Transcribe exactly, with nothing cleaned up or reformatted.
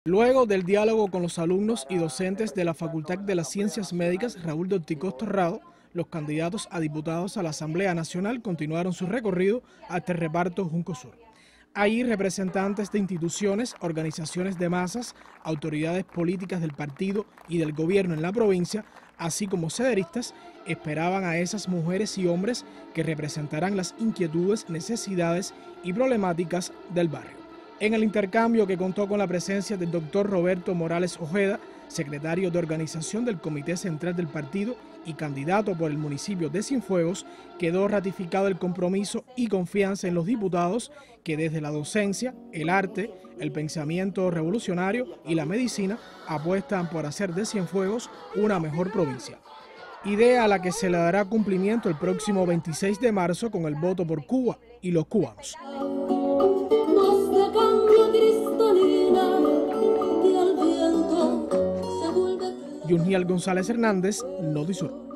Luego del diálogo con los alumnos y docentes de la Facultad de las Ciencias Médicas Raúl Dorticós Torrado, los candidatos a diputados a la Asamblea Nacional continuaron su recorrido hasta el reparto Junco Sur. Allí representantes de instituciones, organizaciones de masas, autoridades políticas del partido y del gobierno en la provincia, así como sederistas, esperaban a esas mujeres y hombres que representarán las inquietudes, necesidades y problemáticas del barrio. En el intercambio, que contó con la presencia del doctor Roberto Morales Ojeda, secretario de organización del Comité Central del Partido y candidato por el municipio de Cienfuegos, quedó ratificado el compromiso y confianza en los diputados que desde la docencia, el arte, el pensamiento revolucionario y la medicina apuestan por hacer de Cienfuegos una mejor provincia. Idea a la que se le dará cumplimiento el próximo veintiséis de marzo con el voto por Cuba y los cubanos. Yuniel González Hernández, Notisur.